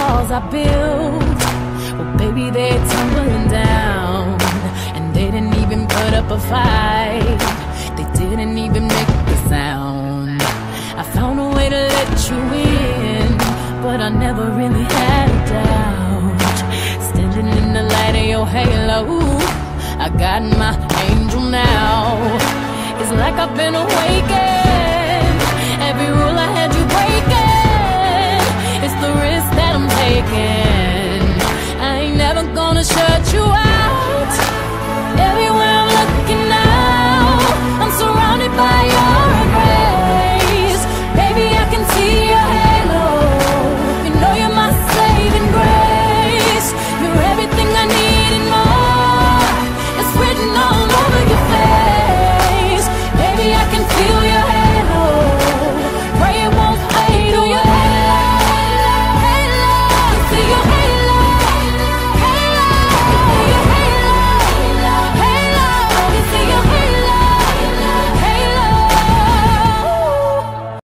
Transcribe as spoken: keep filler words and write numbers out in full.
walls I built, well baby, they're tumbling down. And they didn't even put up a fight, they didn't even make a sound. I found a way to let you in, but I never really had a doubt. Standing in the light of your halo, I got my angel now. It's like I've been awakened, every rule I had you breaking. It's the risk that I'm taking, I ain't never gonna shut you out.